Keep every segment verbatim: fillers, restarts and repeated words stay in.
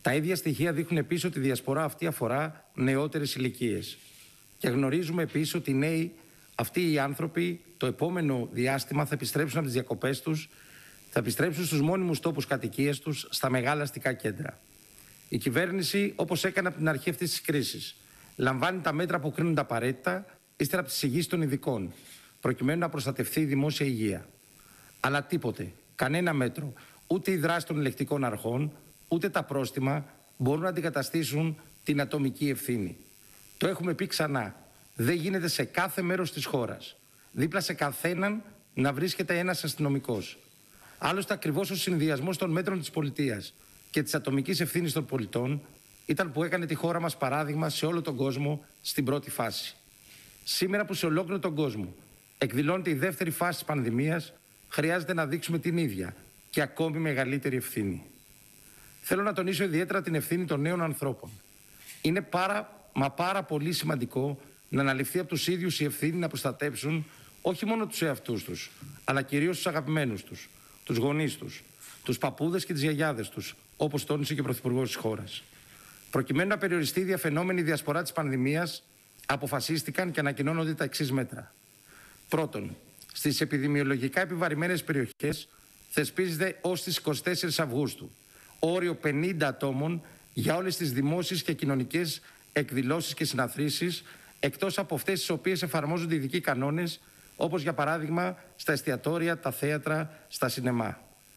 Τα ίδια στοιχεία δείχνουν επίσης ότι η διασπορά αυτή αφορά νεότερες ηλικίες. Και γνωρίζουμε επίσης ότι οι νέοι, αυτοί οι άνθρωποι, το επόμενο διάστημα θα επιστρέψουν από τις διακοπές τους, θα επιστρέψουν στους μόνιμους τόπους κατοικίας τους, στα μεγάλα αστικά κέντρα. Η κυβέρνηση, όπως έκανε από την αρχή αυτής της κρίσης, λαμβάνει τα μέτρα που κρίνονται απαραίτητα, ύστερα από τις εισηγήσεις των ειδικών, προκειμένου να προστατευτεί η δημόσια υγεία. Αλλά τίποτε, κανένα μέτρο, ούτε η δράση των ελεκτικών αρχών, ούτε τα πρόστιμα μπορούν να αντικαταστήσουν την ατομική ευθύνη. Το έχουμε πει ξανά. Δεν γίνεται σε κάθε μέρος της χώρας, δίπλα σε καθέναν, να βρίσκεται ένας αστυνομικός. Άλλωστε, ακριβώς ο συνδυασμός των μέτρων της πολιτείας και της ατομικής ευθύνης των πολιτών ήταν που έκανε τη χώρα μας παράδειγμα σε όλο τον κόσμο στην πρώτη φάση. Σήμερα που σε ολόκληρο τον κόσμο εκδηλώνεται η δεύτερη φάση της πανδημίας, χρειάζεται να δείξουμε την ίδια και ακόμη μεγαλύτερη ευθύνη. Θέλω να τονίσω ιδιαίτερα την ευθύνη των νέων ανθρώπων. Είναι πάρα, μα πάρα πολύ σημαντικό να αναλυφθεί από τους ίδιους η ευθύνη να προστατέψουν όχι μόνο τους εαυτούς τους, αλλά κυρίως τους αγαπημένους τους, τους γονείς τους, τους παππούδες και τις γιαγιάδες τους, όπως τόνισε και ο Πρωθυπουργός της χώρας. Προκειμένου να περιοριστεί η διαφαινόμενη διασπορά της πανδημίας, αποφασίστηκαν και ανακοινώνονται τα εξής μέτρα. Πρώτον, στις επιδημιολογικά επιβαρημένες περιοχές θεσπίζεται ως τις εικοστή τέταρτη Αυγούστου όριο πενήντα ατόμων για όλες τις δημόσιες και κοινωνικές εκδηλώσεις και συναθρήσεις, εκτός από αυτές τις οποίες εφαρμόζονται ειδικοί κανόνες, όπως για παράδειγμα στα εστιατόρια, τα θέατρα, στα σινεμά.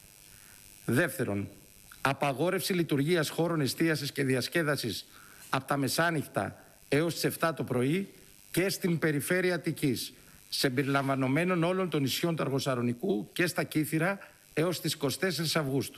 Δεύτερον, απαγόρευση λειτουργίας χώρων εστίασης και διασκέδασης από τα μεσάνυχτα έως τις επτά το πρωί και στην περιφέρεια Αττικής, συμπεριλαμβανομένων όλων των νησιών του Αργοσαρονικού και στα Κύθυρα έως τις εικοστή τέταρτη Αυγούστου.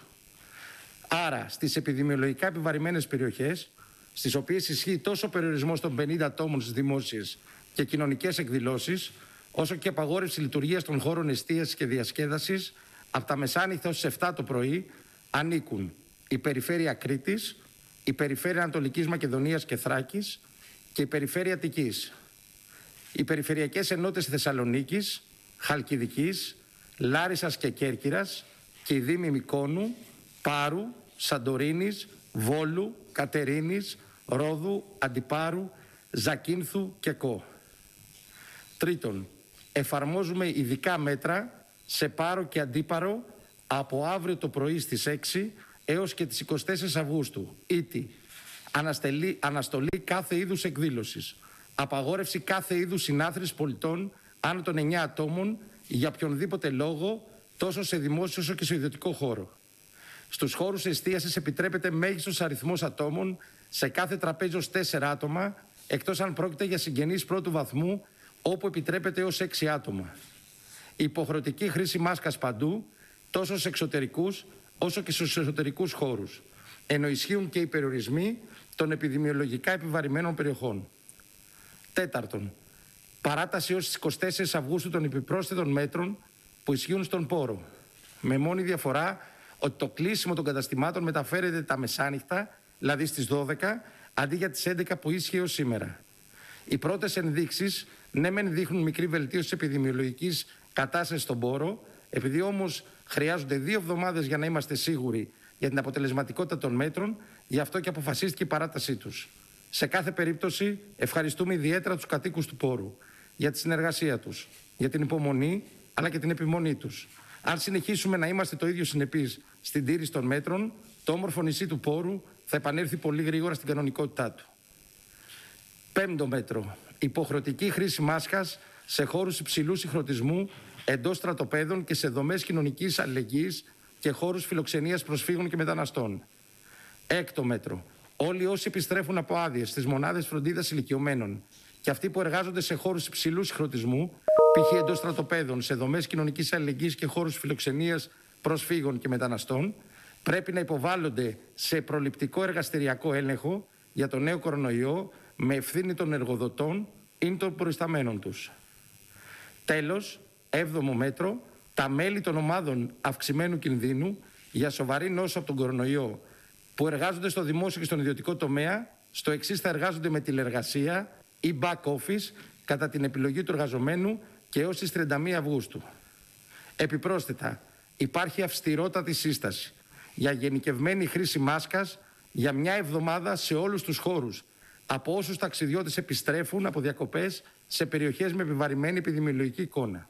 Άρα, στις επιδημιολογικά επιβαρημένες περιοχές, στις οποίες ισχύει τόσο ο περιορισμός των πενήντα ατόμων στις δημόσιες και κοινωνικές εκδηλώσεις, όσο και απαγόρευση λειτουργίας των χώρων εστίασης και διασκέδασης από τα μεσάνυχτα ως τις επτά το πρωί, ανήκουν η περιφέρεια Κρήτης, η περιφέρεια Ανατολικής Μακεδονίας και Θράκης και η περιφέρεια Αττικής. Οι περιφερειακές ενότητες Θεσσαλονίκης, Χαλκιδικής, Λάρισσας και Κέρκυρας και οι δήμοι Μυκόνου, Πάρου, Σαντορίνης, Βόλου, Κατερίνης, Ρόδου, Αντιπάρου, Ζακίνθου και Κο. Τρίτον, εφαρμόζουμε ειδικά μέτρα σε Πάρο και Αντίπαρο από αύριο το πρωί στις έξι έως και τις εικοστή τέταρτη Αυγούστου. Ήτι, αναστολή, αναστολή κάθε είδους εκδήλωσης, απαγόρευση κάθε είδους συνάθρησης πολιτών άνω των εννιά ατόμων για οποιονδήποτε λόγο, τόσο σε δημόσιο όσο και σε ιδιωτικό χώρο. Στους χώρους εστίασης επιτρέπεται μέγιστος αριθμός ατόμων σε κάθε τραπέζι ως τέσσερα άτομα, εκτός αν πρόκειται για συγγενείς πρώτου βαθμού, όπου επιτρέπεται έως έξι άτομα. Η υποχρεωτική χρήση μάσκας παντού, τόσο σε εξωτερικούς όσο και στους εσωτερικούς χώρους, ενώ ισχύουν και οι περιορισμοί των επιδημιολογικά επιβαρημένων περιοχών. Τέταρτον, παράταση έως τις εικοστή τέταρτη Αυγούστου των επιπρόσθετων μέτρων που ισχύουν στον Πόρο, με μόνη διαφορά ότι το κλείσιμο των καταστημάτων μεταφέρεται τα μεσάνυχτα, δηλαδή στις δώδεκα, αντί για τις έντεκα που ίσχυε ως σήμερα. Οι πρώτες ενδείξεις, ναι μεν δείχνουν μικρή βελτίωση της επιδημιολογικής κατάστασης στον Πόρο, επειδή όμως χρειάζονται δύο εβδομάδες για να είμαστε σίγουροι για την αποτελεσματικότητα των μέτρων, γι' αυτό και αποφασίστηκε η παράτασή τους. Σε κάθε περίπτωση, ευχαριστούμε ιδιαίτερα τους κατοίκους του Πόρου για τη συνεργασία τους, για την υπομονή αλλά και την επιμονή τους. Αν συνεχίσουμε να είμαστε το ίδιο συνεπείς στην τήρηση των μέτρων, το όμορφο νησί του Πόρου θα επανέλθει πολύ γρήγορα στην κανονικότητά του. Πέμπτο μέτρο. Υποχρεωτική χρήση μάσκας σε χώρους υψηλού συγχρονισμού, εντός στρατοπέδων και σε δομές κοινωνικής αλληλεγγύης και χώρους φιλοξενίας προσφύγων και μεταναστών. Έκτο μέτρο. Όλοι όσοι επιστρέφουν από άδειες στις μονάδες φροντίδας ηλικιωμένων και αυτοί που εργάζονται σε χώρους υψηλού συγχρονισμού, π.χ. εντός στρατοπέδων, σε δομές κοινωνικής αλληλεγγύης και χώρους φιλοξενίας προσφύγων και μεταναστών, πρέπει να υποβάλλονται σε προληπτικό εργαστηριακό έλεγχο για τον νέο κορονοϊό με ευθύνη των εργοδοτών ή των προϊσταμένων τους. Τέλος, έβδομο μέτρο, τα μέλη των ομάδων αυξημένου κινδύνου για σοβαρή νόσο από τον κορονοϊό που εργάζονται στο δημόσιο και στον ιδιωτικό τομέα, στο εξής θα εργάζονται με τηλεργασία ή back office κατά την επιλογή του εργαζομένου και έως τις τριάντα μία Αυγούστου. Επιπρόσθετα, υπάρχει αυστηρότατη σύσταση για γενικευμένη χρήση μάσκας για μια εβδομάδα σε όλους τους χώρους από όσους ταξιδιώτες επιστρέφουν από διακοπές σε περιοχές με επιβαρημένη επιδημιολογική εικόνα.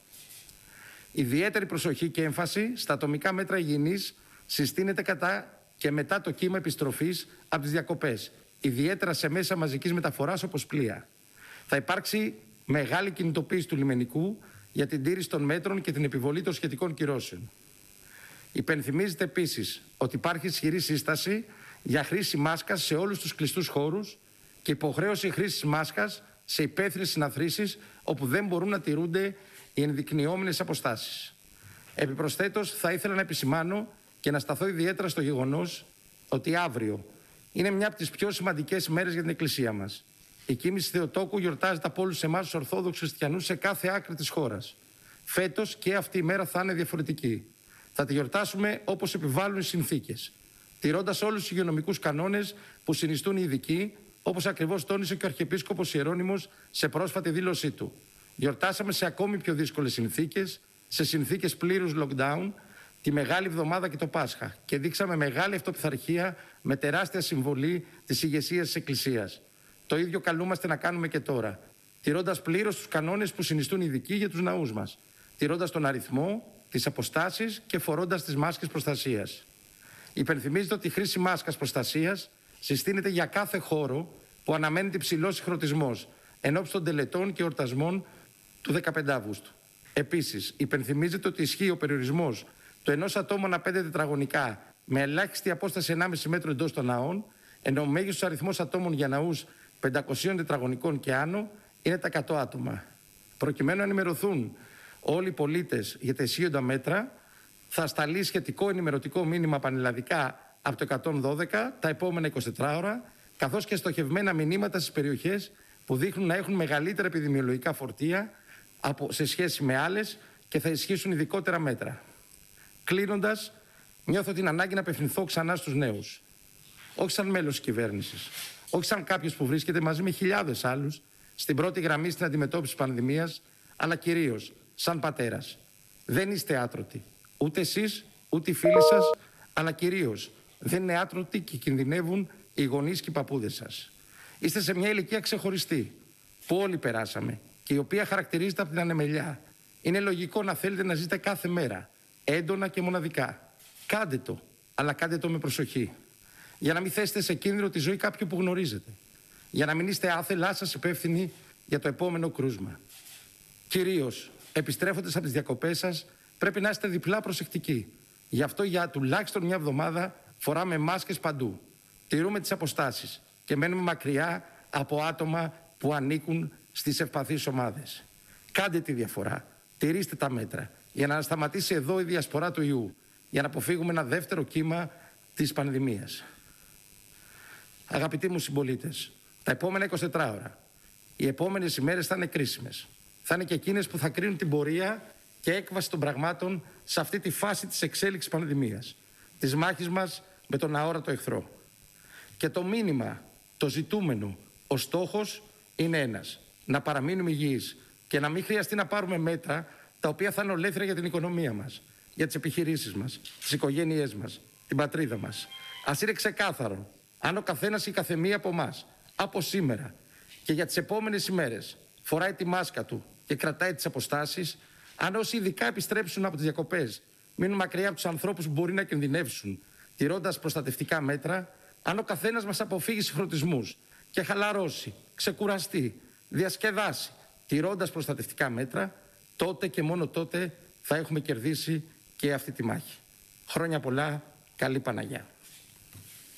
Ιδιαίτερη προσοχή και έμφαση στα ατομικά μέτρα υγιεινής συστήνεται κατά και μετά το κύμα επιστροφής από τις διακοπές, ιδιαίτερα σε μέσα μαζικής μεταφοράς όπως πλοία. Θα υπάρξει μεγάλη κινητοποίηση του λιμενικού για την τήρηση των μέτρων και την επιβολή των σχετικών κυρώσεων. Υπενθυμίζεται επίσης ότι υπάρχει ισχυρή σύσταση για χρήση μάσκας σε όλους τους κλειστούς χώρους και υποχρέωση χρήσης μάσκας σε υπαίθριες συναθρήσεις όπου δεν μπορούν να τηρούνται οι ενδεικνυόμενες αποστάσεις. Επιπροσθέτως, θα ήθελα να επισημάνω και να σταθώ ιδιαίτερα στο γεγονός ότι αύριο είναι μια από τις πιο σημαντικές ημέρες για την Εκκλησία μας. Η κοίμηση Θεοτόκου γιορτάζεται από όλους εμάς τους Ορθόδοξους Χριστιανούς σε κάθε άκρη της χώρας. Φέτος και αυτή η μέρα θα είναι διαφορετική. Θα τη γιορτάσουμε όπως επιβάλλουν οι συνθήκες, τηρώντας όλους τους υγειονομικούς κανόνες που συνιστούν οι ειδικοί, όπως ακριβώς τόνισε και ο Αρχιεπίσκοπος Ιερώνυμος σε πρόσφατη δήλωσή του. Γιορτάσαμε σε ακόμη πιο δύσκολες συνθήκες, σε συνθήκες πλήρους lockdown, τη Μεγάλη Εβδομάδα και το Πάσχα και δείξαμε μεγάλη αυτοπιθαρχία με τεράστια συμβολή της ηγεσίας της Εκκλησίας. Το ίδιο καλούμαστε να κάνουμε και τώρα, τηρώντας πλήρως τους κανόνες που συνιστούν ειδικοί για τους ναούς μας, τηρώντας τον αριθμό, τις αποστάσεις και φορώντας τις μάσκες προστασίας. Υπενθυμίζεται ότι η χρήση μάσκας προστασίας συστήνεται για κάθε χώρο που αναμένεται υψηλός συγχρονισμός ενώπιση των τελετών και εορτασμών του δεκαπέντε Αυγούστου. Επίσης, υπενθυμίζεται ότι ισχύει ο περιορισμός του ενός ατόμου ανά πέντε τετραγωνικά με ελάχιστη απόσταση ενάμιση μέτρου εντός των ναών, ενώ ο μέγιστος αριθμός ατόμων για ναούς πεντακοσίων τετραγωνικών και άνω είναι τα εκατό άτομα. Προκειμένου να ενημερωθούν όλοι οι πολίτες για τα ισχύοντα μέτρα, θα σταλεί σχετικό ενημερωτικό μήνυμα πανελλαδικά από το εκατόν δώδεκα τα επόμενα εικοσιτέσσερις ώρα, καθώς και στοχευμένα μηνύματα στις περιοχές που δείχνουν να έχουν μεγαλύτερα επιδημιολογικά φορτία από, σε σχέση με άλλες και θα ισχύσουν ειδικότερα μέτρα. Κλείνοντας, νιώθω την ανάγκη να απευθυνθώ ξανά στους νέους. Όχι σαν μέλος της κυβέρνησης, όχι σαν κάποιος που βρίσκεται μαζί με χιλιάδες άλλους στην πρώτη γραμμή στην αντιμετώπιση της πανδημίας, αλλά κυρίως σαν πατέρας. Δεν είστε άτρωτοι. Ούτε εσείς, ούτε οι φίλοι σας, αλλά κυρίως δεν είναι άτρωτοι και κινδυνεύουν οι γονείς και οι παππούδες σας. Είστε σε μια ηλικία ξεχωριστή που όλοι περάσαμε και η οποία χαρακτηρίζεται από την ανεμελιά. Είναι λογικό να θέλετε να ζείτε κάθε μέρα, έντονα και μοναδικά. Κάντε το, αλλά κάντε το με προσοχή. Για να μην θέσετε σε κίνδυνο τη ζωή κάποιου που γνωρίζετε. Για να μην είστε άθελά σας υπεύθυνοι για το επόμενο κρούσμα. Κυρίως, επιστρέφοντας από τις διακοπές σας, πρέπει να είστε διπλά προσεκτικοί. Γι' αυτό για τουλάχιστον μια εβδομάδα φοράμε μάσκες παντού. Τηρούμε τις αποστάσεις και μένουμε μακριά από άτομα που ανήκουν στις ευπαθείς ομάδες. Κάντε τη διαφορά. Τηρήστε τα μέτρα για να σταματήσει εδώ η διασπορά του ιού, για να αποφύγουμε ένα δεύτερο κύμα της πανδημίας. Αγαπητοί μου συμπολίτες, τα επόμενα εικοσιτέσσερις ώρα, οι επόμενες ημέρες θα είναι κρίσιμες. Θα είναι και εκείνες που θα κρίνουν την πορεία και έκβαση των πραγμάτων σε αυτή τη φάση της εξέλιξης πανδημίας, της μάχης μας με τον αόρατο εχθρό. Και το μήνυμα, το ζητούμενο, ο στόχος είναι ένας, να παραμείνουμε υγιείς και να μην χρειαστεί να πάρουμε μέτρα τα οποία θα είναι ολέθρια για την οικονομία μας, για τις επιχειρήσεις μας, τις οικογένειές μας, την πατρίδα μας. Ας είναι ξεκάθαρο, αν ο καθένας ή η καθεμία από εμάς, από σήμερα και για τις επόμενες ημέρες, φοράει τη μάσκα του και κρατάει τις αποστάσεις, αν όσοι ειδικά επιστρέψουν από τις διακοπές μείνουν μακριά από τους ανθρώπους που μπορεί να κινδυνεύσουν, τηρώντας προστατευτικά μέτρα, αν ο καθένας μας αποφύγει συγχρονισμούς και χαλαρώσει, ξεκουραστεί, διασκεδάσει, τηρώντας προστατευτικά μέτρα, τότε και μόνο τότε θα έχουμε κερδίσει και αυτή τη μάχη. Χρόνια πολλά, καλή Παναγιά.